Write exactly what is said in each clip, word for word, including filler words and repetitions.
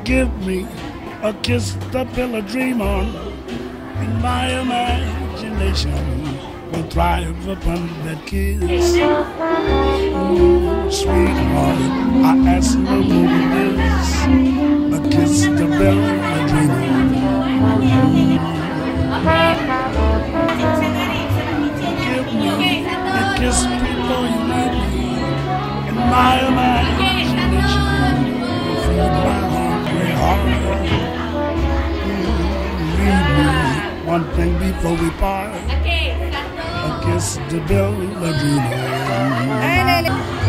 Give me a kiss to build a dream on, and my imagination will thrive upon that kiss. Ooh, sweetheart, I ask no more than this, a kiss to build a dream on. Give me a kiss before you leave me, and my imagination will feed my hungry heart. Leave me one thing before we part, a kiss to build a dream on.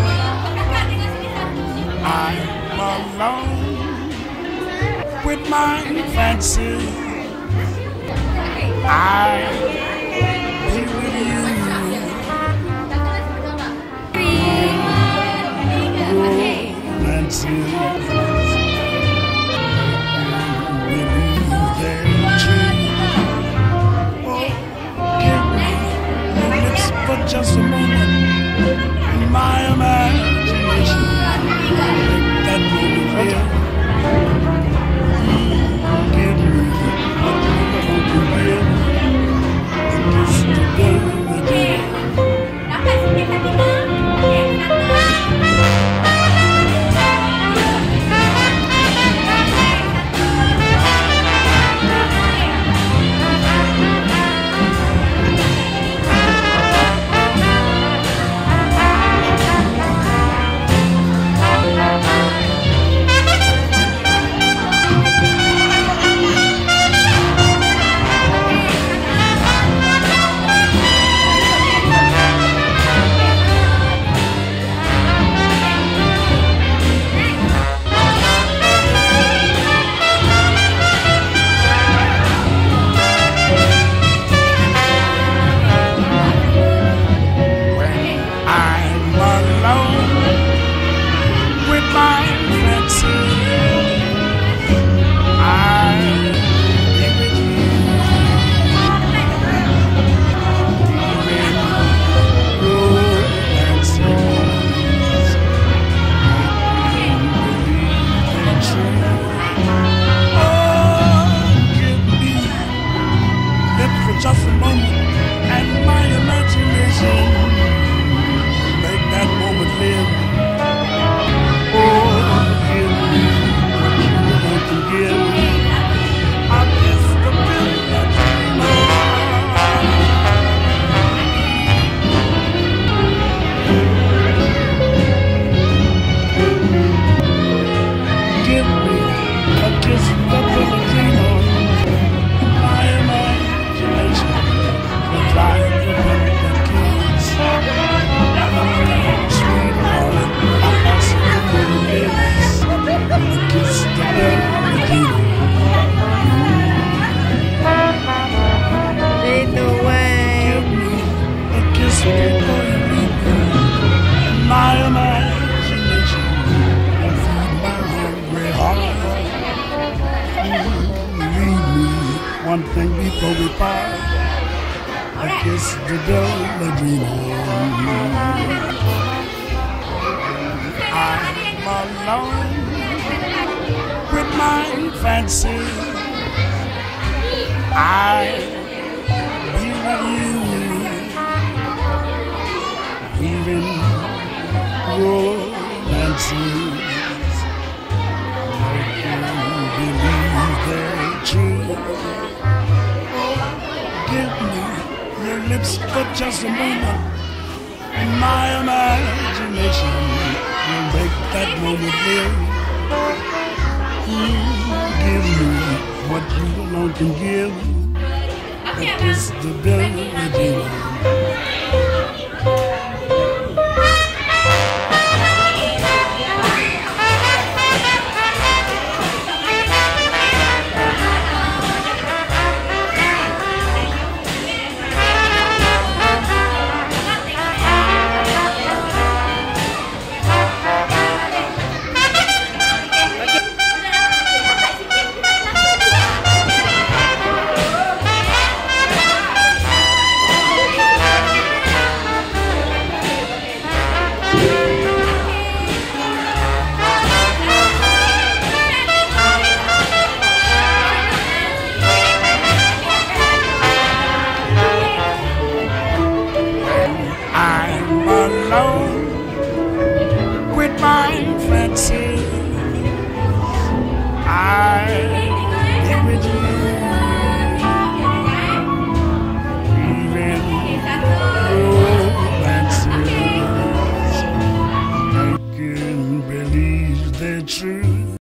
I'm alone with my fancy. I'll be with you. Romances believe they're true. Oh, give me your lips for just a moment, and my imagination make that moment real. Give me what you want to give, a kiss to build the dream. Just a moment, and my imagination make that moment live. Oh, give me what you want to give. I kiss the bill that you know. Give me a kiss that will dream on. My imagination will drive the wind that kills. Sweetheart, I ask you for the kiss, a kiss to build the dream. Ain't no way. Give me a kiss before you leave me, and my imagination will feed my hungry heart. Leave me one thing before we part, a kiss to build a dream on. I'm alone with my fancy. I'll be with you, weaving romances, make you believe they're true. Give me your lips for just a moment, and my imagination will make that moment live. Mm, give me what you alone can give, a kiss to build a dream.